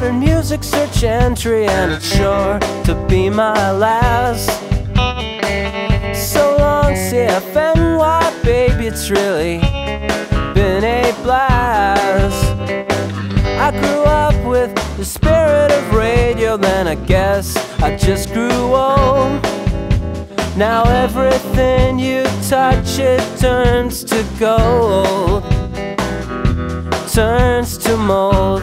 modern music search entry, and it's sure to be my last. So long, CFNY, baby, it's really been a blast. I grew up with the spirit of radio, then I guess I just grew old. Now everything you touch, it turns to gold, turns to mold.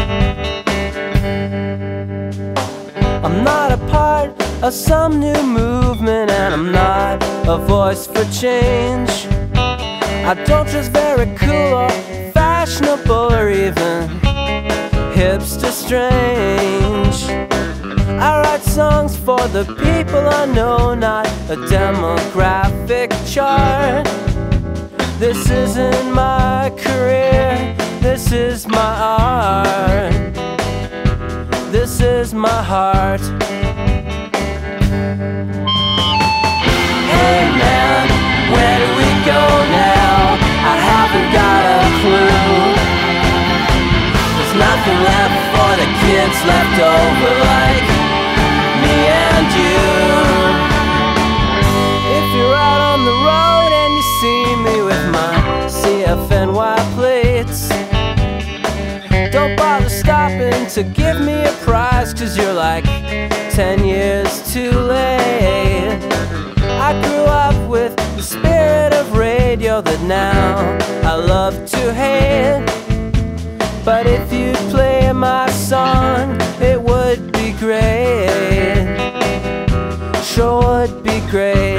I'm not a part of some new movement, and I'm not a voice for change. I don't dress very cool or fashionable or even hipster strange. I write songs for the people I know, not a demographic chart. This isn't my career, this is my art. This is my heart. Hey man, where do we go now? I haven't got a clue. There's nothing left for the kids left over like me and you. If you're out on the road and you see me with my CFNY plates, don't bother stopping to give me a prize, 'cause you're like 10 years too late. I grew up with the spirit of radio that now I love to hate. But if you'd play my song, it would be great. Sure would be great.